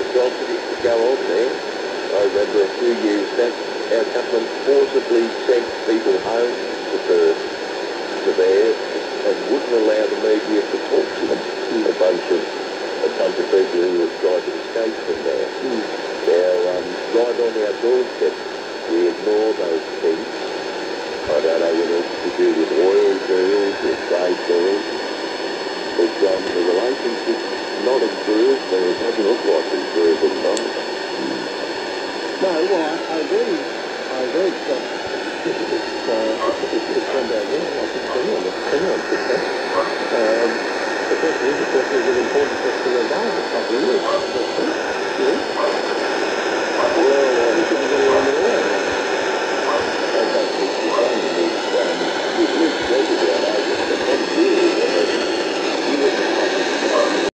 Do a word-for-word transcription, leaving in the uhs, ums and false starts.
monstrosity to go on there. I remember a few years back, our government forcibly sent people home to Perth, to there, and wouldn't allow the media to talk to them. Mm. A bunch of a bunch of people who were trying to escape from there. Mm. Now, um, right on our doorstep, we ignore those things. I don't know whether it's to do with oil deals or trade deals, but um, the relationship's not improved, and it doesn't look like it's improved at the moment. No, well, I, I agree. I agree. So, it's, uh, it's, it's gone down here. I think it's anyone. Anyone could say. Um, the question is, the question is,